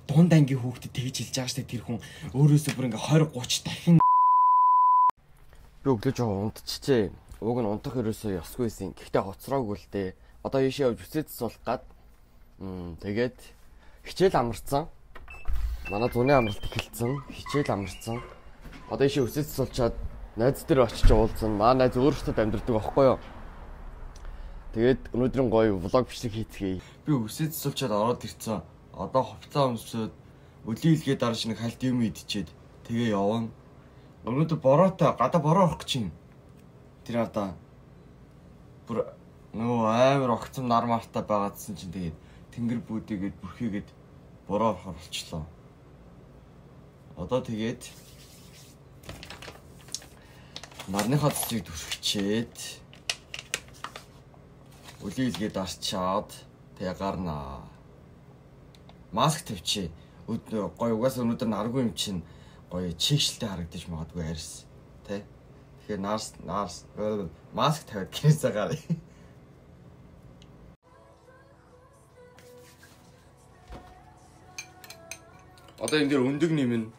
дунд ангийн хүүхдэд тэгж хэлж байгаа штэ тэр хүн өөрөөсөө бүр ингээ 20 30 дахин би өглөө жоо унтчихжээ. Уг нь унтах ерөөсөө ёсгүйсэн. Гэхдээ хоцроогүй л дээ. Одоо ийшээ явж үсээц суулгах гад тэгээд хичээл амарсан. Манай зуны амралт эхэлсэн. Хичээл амарсан. Одоо ийшээ үсээц суулчаад найз дээр очиж уулзсан. Манай найз өөрөөсөө амьдэрдэг байхгүй юу? Тэгээд өнөөдрийн гоё влог бичлэг хийцгээе. Би үсээц суулчаад ороод ирцэн. Одоо хувцас өмсөд өлийн илгээ дарж нэг хальт юм идчихэд тэгээ явна. Өнөөдөр бороотой гадаа бороо орох гэж юм. Тэр одоо бүр нөгөө амар огцом нар мартай байгаадсэн чинь тэгээд тэнгэр бүүдийгээд бүрхийгээд бороо орохоор болчлоо. Одоо тэгээд нарныхаа цэцгийг дүрхчээд өлийн илгээ дарчаад тэгээ гарнаа. Маск тавьчих. Гоё угаасаа өнөөдөр наргүй юм чинь гоё чигшэлтэй харагдаж магадгүй арьс. Тэ? Тэгэхээр нарс маск тавиад гэрээсээ гараа. Одоо энэ дээр өндөг нэмнэ.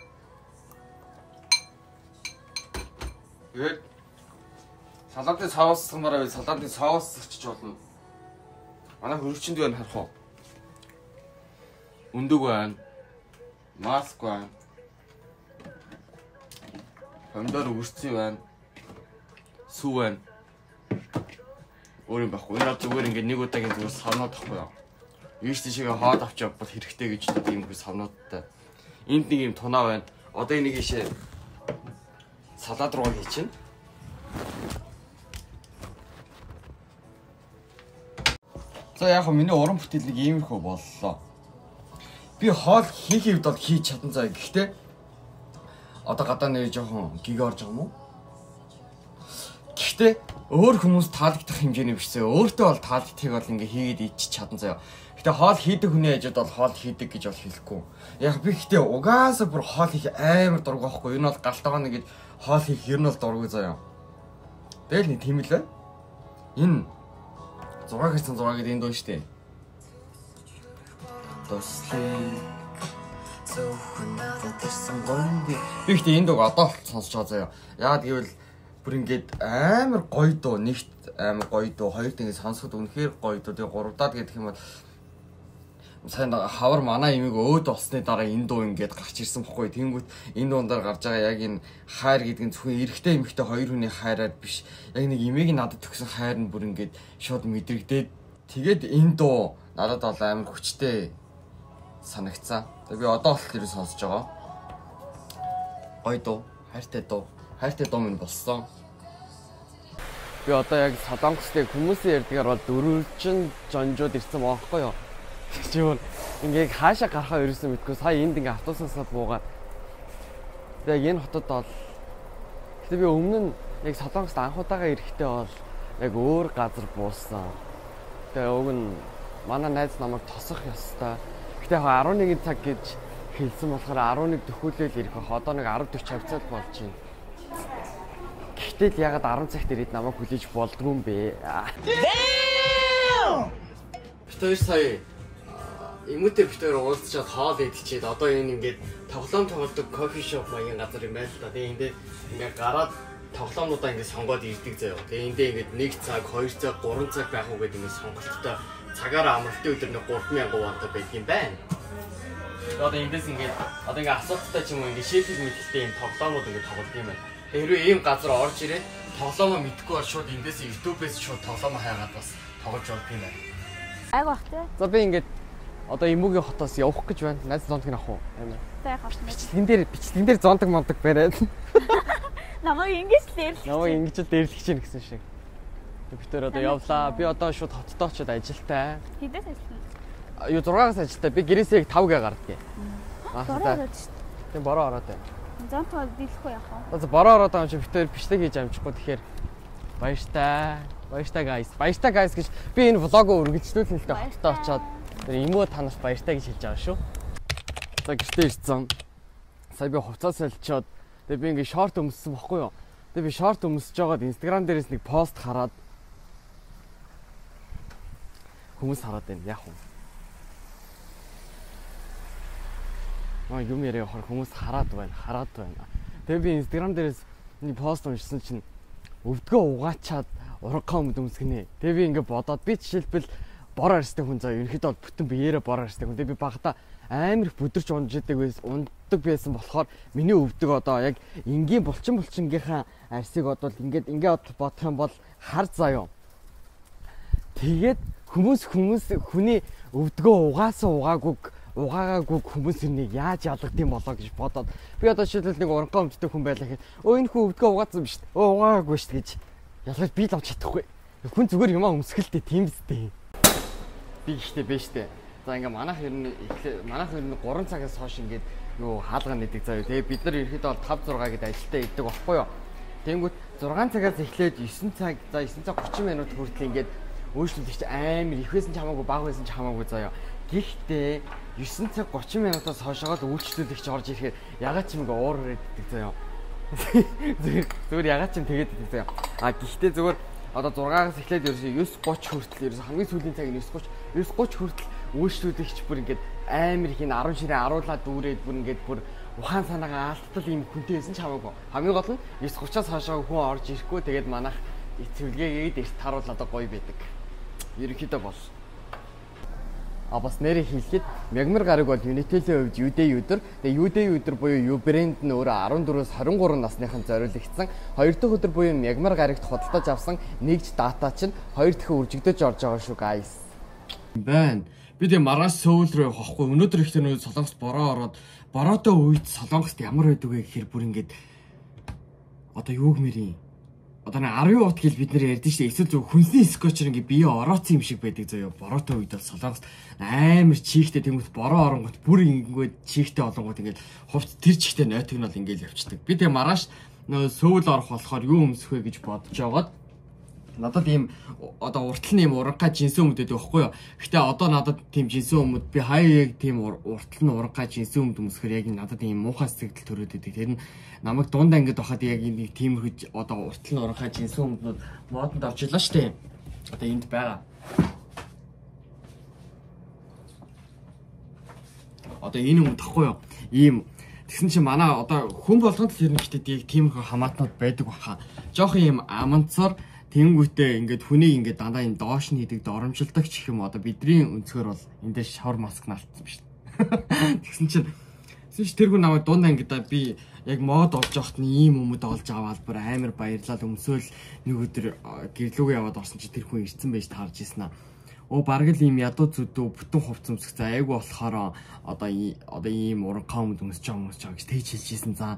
Тэгээд салаатын цааваас сумаараа салаатын цааваас очиж болно. Манай хөрөгчөнд байна харах уу? Өндөг байна. Маск байна. Помидор үрцэн байна. Сүү байна. Өөр юм байхгүй. Энэ зүгээр ингээд нэг удаагийн зүгээр савнаад тахгүй юу? Ийш тийшээ хаад авч явбал хэрэгтэй гэж тийм их савнуудтай. Энд нэг юм тунаа байна. Одоо энийг ийшээ салаад руу хийчихнэ. За яг хөө миний уран бүтээл нэг иймэрхүү боллоо. Би хоол хийх үед бол хийж чадсан заа. Гэхдээ одоо гадаа нэр жоохон гиг орж байгаа юм уу? Гэхдээ өөр хүмүүс таалагдах хэмжээний бишсээ. Өөртөө бол таалагдахыг бол ингээ хийгээд идчих чадсан заа. Гэхдээ хоол хийдэг хүний хажууд бол хоол хийдэг гэж бол хэлэхгүй. Яг би гэхдээ угаасаа бүр хоол хийх амар дург байхгүй. Энэ бол галтайгаа нэгэд хоол хийх ер нь бол дургүй заа. Тэгэл нэг тийм л байна. Энэ 6 гэдэг энэ дуу штэ. Би ихтэй энэ дууг одоо сонсож байгаа заяа. Яагаад гэвэл бүр ингээд амар гоё дуу, нэгт амар гоё дуу, хоёрт ингээд сонсоход үнэхээр гоё дуу. Тэгээ гуравдаад гэдэг юм бол сайн хавар манай имийг өөд болсны дараа энэ дуу ингээд гарч ирсэн бохгүй. Тэнгүүт энэ дуундар гарч байгаа яг энэ хайр гэдэг нь зөвхөн эрэгтэй эмэгтэй хоёр хүний хайраар биш. Яг нэг имийг надад төгсөн хайр нь бүр ингээд шууд мэдрэгдээд тэгээд энэ дуу надад бол амар хүчтэй санагцсан. Тэгээ би одоо бол тэр сонсож байгаа. Гоё дуу, хайртай дуу минь болсон. Би одоо яг Солонгостэй хүмүүсийн ярьдгаар бол дөрвөлжин жонжууд ирсэн байхгүй юу? Тэгвэл ингээ хаашаа гарахаа ерөөсөн мэдгүй. Сая энд ингээ автобусаасаа буугаад. Тэгээ энэ хотод бол гэтээ би өмнө нь яг Солонгост анхудаага ирэхдээ бол яг өөр газар буусан. Тэгээ уг нь манай найз намайг тосох ёстой. Гэтэ 11 цаг гэж хэлсэн болохоор 11 төхөөлөл ирэх бах. Одоо нэг 10:40 хавцаад болж байна. Гэхдээ ягаад 10 цагт ирээд намайг хүлээж болдгүй юм бэ? Битээр сая эмүүтэй битээр уулзчаад хоол идчихээд одоо энэ ингээд тоглоом тоглодог кофе шоп маягийн газар юм байна л да. Тэгээ эндээ ингээд гараад тоглоомнуудаа ингээд сонгоод ирдэг заяа. Тэгээ эндээ ингээд 1 цаг, 2 цаг, 3 цаг байх уу гэдэг ингээд сонголттой цагаараа амралтын өдөр нэг 3000 ватт байдаг юм байна. Одоо эндээс ингээд одоо ингээд асуулттай ч юм уу ингээд шийдэл мэдэлтэй юм тоглоомнууд ингээд тоглох юм байна. Хэрвээ ийм газар орж ирээд тоглоомоо мэдгүй бол шууд эндээс YouTube-ээс шууд тоглоомоо хайгаад бас тоглож болдог юм байна. Айгу бах тий. За би ингээд одоо Эмүүгийн хотоос явах гэж байна. Найз зонтог авах уу? Амин. За яг авсан. Бичлэгэн дээр зонтог мавдаг бариад. Намайг ингэж дээрлэх. Намайг ингэж дээрлэх чинь гэсэн шиг. Битээр одоо явлаа. Би одоо шууд хоттой очиод ажилтаа. Хэдээс ажиллана? Юу 6-аас ажилтаа. Би гэрээсээ 5-гээ гардгийг. Бороо ороод шүү дээ. Тийм бороо ороод байна. Зонтоо дийлэхгүй яах вэ? За бороо ороод байгаа юм чи битээр бичлэг хийж амжихгүй тэгэхээр баяртай. Баяртай guys гэж би энэ влогоо үргэлжлүүлэн л дээ хоттой очиод Эмүү танаас баяртай гэж хэлж байгаа шүү. За гэртээ ирсэн. Сая би хувцас солилцоод тэгээ би ингээ шорт өмссөн бохгүй юу? Тэгээ би шорт өмсөж байгаад Instagram дээрээс нэг пост хараад хүмүүс хараад байна. Яг уу. юм яриа хүмүүс хараад байна. Тэгээ би Instagram дээрээс нэг пост уншсан чинь өвдгөө угаачаад урагхаа өмд өмсгэнэ. Тэгээ би ингээд бодоод би жишээлбэл бор арьстай хүн заа ерөнхийдөө бүтэн биеэрээ бор арьстай хүн. Тэгээ би багада амар их бүдэрч ундаг байсан болохоор миний өвдөг одоо яг энгийн булчингийнхаа арьсыг одоо ингээд бодох юм бол хар заяа. Тэгээд хүний өвдгөө угаагаагүй хүмүүс энийг яаж ялгадсан болоо гэж бодоод би одоо жишээлбэл нэг урагхаа өмдтэй хүн байлаа гэхэд энэ хүн өвдгөө угаасан биш үү? Угаагаагүй шүү гэж ялгаж би л авч чадахгүй. Хүн зүгээр юмаа өмсгөлтэй тийм үстэй. Би ихтэй бэ штэ. За ингээ манайх ер нь 3 цагаас хойш ингээд юу хаалга нэдэг заяа. Тэгээ бид нар ерөөхдөө 5-6 гэд ажилдаа иддэг багхгүй юу. Тэнгүүт 6 цагаас эхлээд 9 цаг 30 минут хүртэл ингээд өөрчлөлт амар их байсан ч хамаагүй бага байсан ч хамаагүй заяа. Гэхдээ 9 цаг 30 минутаас хойшоогоо үйлчлүүлэгч орж ирэхээр ягаад ч юм ингээ уураар иддэг заяа. Зүгээр ягаад ч юм тэгээд иддэг заяа. Гэхдээ зүгээр одоо 6-аас эхлээд ерөөсөө 9:30 хүртэл ерөөсөө хамгийн сүүлийн цаг 9:30 хүртэл үйлчлүүлэгч бүр ингээд амар их 10 ширээ аруулаад дүүрээд бүр ингээд бүр ухаан санаагаа алдтал юм хүнтэй байсан ч хамаагүй. Хамгийн гол нь 9:30-аас хойшоо хүн орж ирэхгүй тэгээд манайх цэвэрлэгээд эрт харуулаад гоё байдаг. Ерөнхийдөө бол бас нэрийг хэлэхэд мягмар гараг бол Unitel-ийн хувьд UDay өдөр. Тэгээ UDay өдөр буюу U-брэнд нь өөрөө 14-өөс 23 насныхан зориулагдсан. 2 дахь өдөр буюу мягмар гарагт худалдаж авсан нэгж дата чинь 2 дахин үржигдэж орж байгаа шүү guys. Байна. Би тэгээ маргааш Сөүл рүү явах байхгүй. Өнөөдөр ихтэй нөө Солонгост бороо ороод бороотой үед Солонгост ямар байдаг вэ гэхээр бүр ингээд одоо юу гэмэрийн одоо 10 удаа гэл бид нэр ярьдэн шүү дээ. Эсвэл зөв хүнсний скотчер ингээ бие орооцсон юм шиг байдаг заяа. Бороотой үед бол Солонгост амар чихтэй тэнгуут бороо оронгот бүр ингээд чихтэй олонгот ингээд хувц тэр чихтэй нойтгнол ингээд явцдаг. Би тэгээ маргааш нөө Сөүл орох болохоор юу өмсөх вэ гэж бодож байгаад надад ийм одоо урталны ийм уранхай жинсэн өмд байдаг байхгүй юу. Гэтэ одоо надад тийм жинсэн өмд би хаяа яг тийм урталны уранхай жинсэн өмд өмсөхөр яг надад ийм муухай сэтгэл төрөөд байдаг. Тэр нь намайг дундаа ингэж байхад яг нэг тиймэрхүү одоо урталны уранхай жинсэн өмднүүд модонд орж илаа штэ. Одоо энд байгаа. Одоо энэ өмд тахгүй юу. Ийм тэгсэн чинь манай одоо хүн болгонд л ер нь гэтээ тиймэрхүү хамаатнууд байдаг баха. Жохон ийм аманцар тэнгүүтээ ингээд хүнийг ингээд дандаа энэ доош нь хийдэг доромжилдаг ч юм одоо бидний өнцгөр бол энэ дээр шавар маск наалтсан биш. Тэгсэн чинь тэр хүн намайг дундаа ингээд би яг мод олж явахт нь ийм өмд олж аваад бүр амар баярлал өмсөөл нэг өдөр гэрлүүгээ яваад орсон чи тэр хүн ирсэн байж таарж ийсэн аа. Бараг л ийм ядуу зүдүү бүтэн хувц өмсөх за айгу болохоор одоо ийм уранхай өмд өмсөж байгаа гэж тэгж хэлжсэн за.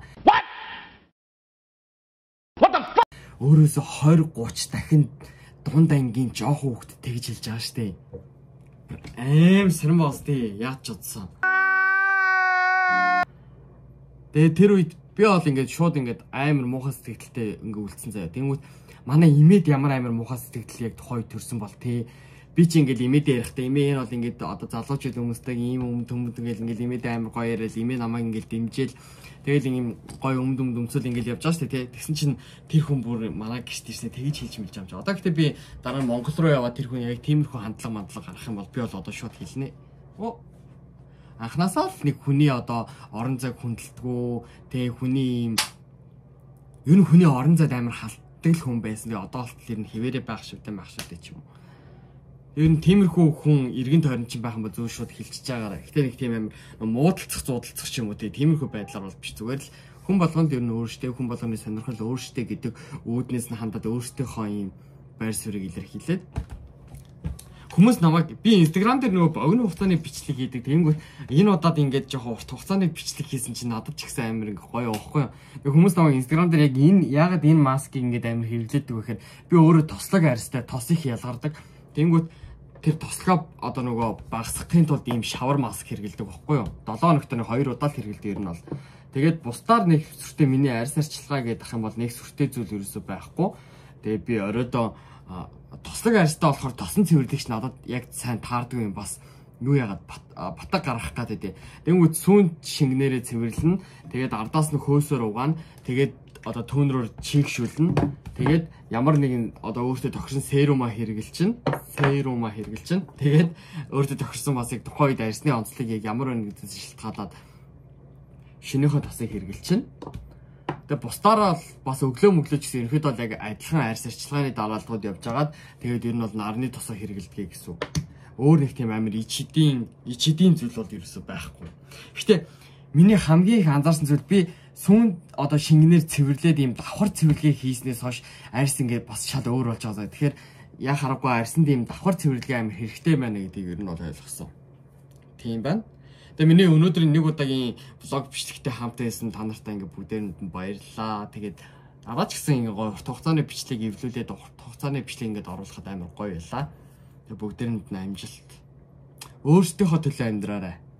Өөрөөсөө 20-30 дахин дунд ангийн жоохон хүүхд тэгж хэлж байгаа штэ. Аим сэрэн боос тий яаж ч удсан. Тэгээ тэр үед би бол ингээд шууд ингээд амар муухай сэтгэлтэй ингээд үлдсэн заяа. Тэнгүүт манай имэд ямар амар муухай сэтгэл яг тухай төрсөн бол тий. Би чи ингээд имэд ярихдаа имээ энэ бол ингээд одоо залуучууд хүмүүстэй ийм өмд ингээд имэд амар гоё яриад имээ намайг ингээд дэмжээл тэгэл ийм гоё өмсөл ингээд явж байгаа шүү дээ. Тэгсэн чинь тэр хүн бүр манай гişт ирсэн тэгж хэлж мэлж амж. Одоо гэхдээ би дараа нь Монгол руу яваад тэр хүн яг тиймэрхүү хандлага гарах юм бол би бол одоо шууд хэлнэ. Анхнаасаа л нэг хүний одоо орон зайг хүндэлдэггүй тэг хүний ийм ер нь хүний орон зайд амар халтдаг хүн байсан. Тэгээ одоо л тэр нь хിവэрэ байх шивтэй ч юм уу. Ер нь тиймэрхүү хүн эргэн тойрон чинь байх юм бол зөв шууд хилчиж байгаараа. Гэтэ нэг тийм амар муудалцах зуудалцах ч юм уу тиймэрхүү байдлаар бол биш зүгээр л хүн болгонд ер нь өөртөө хүн болгоны сонирхол өөртөө гэдэг үүднээс нь хандаад өөртөөхөө юм байр суурийг илэрхийлээд хүмүүс намайг би Instagram дээр нөгөө богино хугацааны бичлэг хийдэг. Тэнгүүт энэ удаад ингээд жоохон урт хугацааны бичлэг хийсэн чинь надад ч ихсэн амар ингээ гоё явахгүй юу. Тэгээ хүмүүс намайг Instagram дээр яг яагаад энэ маскыг ингээд амар хэрэглэдэг вэ гэхээр би өөрөө тослог арьстай тос их ялгардаг. Тэнгүүт тэр тослогоо одоо нөгөө багасгахын тулд ийм шавар маск хэрэглэдэг байхгүй юу. 7 хоногт нэг 2 удаа л хэрэглэдэг ер нь бол. Тэгээд бусдаар нэг сүртэй миний арьс арчилгаа гэдэг юм бол нэг сүртэй зүйл ерөөсөй байхгүй. Тэгээ би оройдоо тослог арьстай болохоор тосон цэвэрлэгч надад яг сайн таардаг юм бас юу яагаад батаг гаргах гэдэг. Тэнгүүд сүүн шингнэрээ цэвэрлэнэ. Тэгээд ардаас нь хөөсөөр угаана. Тэгээд одоо төөнрөөр чийгшүүлнэ. Тэгээд ямар нэгэн одоо өөртөө тохирсон серумаа хэрэгэлчин. Тэгээд өөртөө тохирсон бас яг тухайн үед арьсны онцлог яг ямар вэ гэдэгт шилтгаалаад шинийхөө тосыг хэрэгжилчихнэ. Тэгээ бусдаараа бас өглөө мөглөө гэсэн ерөөд бол яг адилхан арьс арчилгааны даалгаврууд явж байгаад тэгээд ер нь бол нарны тосоо хэрэгэлдэг гэсэн үг. Өөр нэг тийм амар ичидийн зүйл бол ерөөсөй байхгүй. Гэхдээ миний хамгийн их анзаарсан зүйл би сүүн одоо шингэнээр цэвэрлээд ийм давхар цэвэрлэгээ хийснээс хойш арьс ингээд бас шал өөр болж байгаа. Тэгэхээр яа харахгүй арьсанд ийм давхар цэвэрлэгээ амар хэрэгтэй байна гэдгийг ер нь бол ойлгосон. Тийм байна. Тэгээ миний өнөөдрийн нэг удаагийн влог бичлэгтэй хамтаа байсан та нартай ингээд бүгдээрэнд нь баярлалаа. Тэгээд надад ч гэсэн ингээд гоё урт хугацааны бичлэг эвлүүлээд урт хугацааны бичлэг ингээд оруулахад амар гоё байлаа. Тэгээ бүгдээрэнд нь амжилт. Өөрсдийнхөө төлөө амьдраарай.